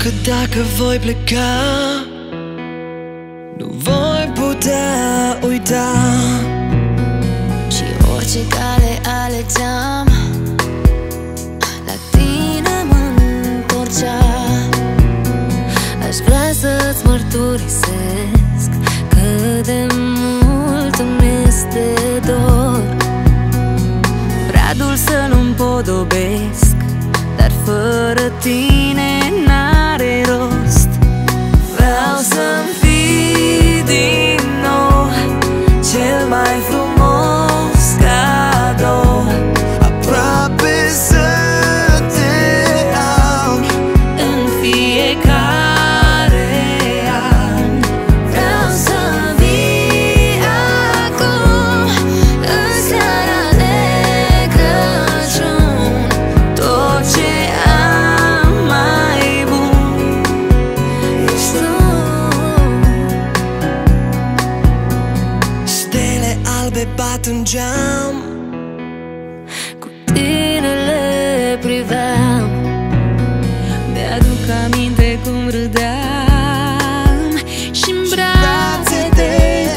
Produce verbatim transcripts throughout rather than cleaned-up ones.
că dacă voi pleca, nu voi putea uita. Și orice cale alegeam, la tine mă-ntorcea. Aș vrea să-ți mărturisesc cât de mult îmi este dor. Prea dulce să nu-mi podobesc, dar fără tine n-are rost. Vreau să-mi fii din nou cel mai frumos cadou, aproape să te am în fiecare an. Vreau să vii acum, în seara de Crăciun. Tot ce am mai bun ești tu. Stele albe bat în geam, Cu tine le priveam, mi-aduc aminte cum râdeam și-n brațe te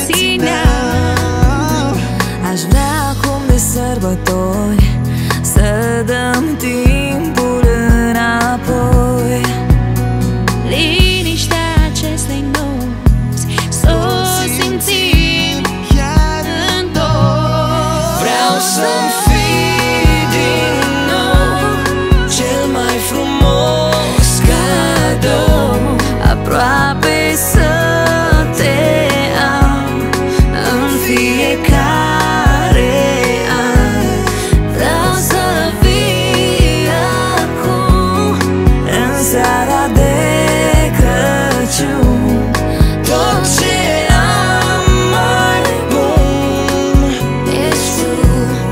țineam. Aș vrea acum de sărbători să dăm timpul înapoi. Liniștea acestei nopți s-o simțim chiar în doi. Vreau să-mi fii din nou cel mai frumos cadou, aproape să te am în fiecare an. Vreau să vii acum, în seara de Crăciun. tot ce am mai bun Ești tu.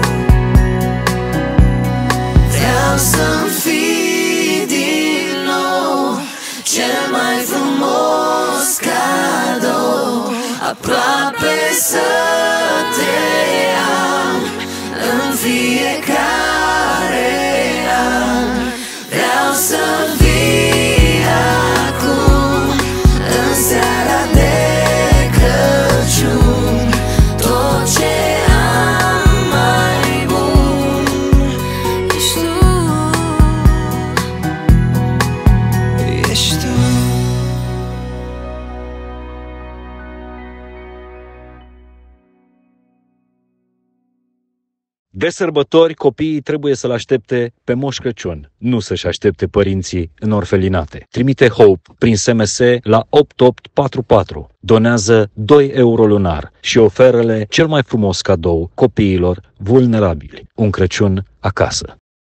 Vreau să-mi fii din nou cel mai frumos cadou, aproape să te am în fiecare an. Vreau să vii acum, în seara de Crăciun. Tot ce am mai bun Ești tu. ești tu. De sărbători, copiii trebuie să-l aștepte pe Moș Crăciun, nu să-și aștepte părinții în orfelinate. Trimite Hope prin S M S la opt opt patru patru. Donează doi euro lunar și oferă-le cel mai frumos cadou copiilor vulnerabili. Un Crăciun acasă.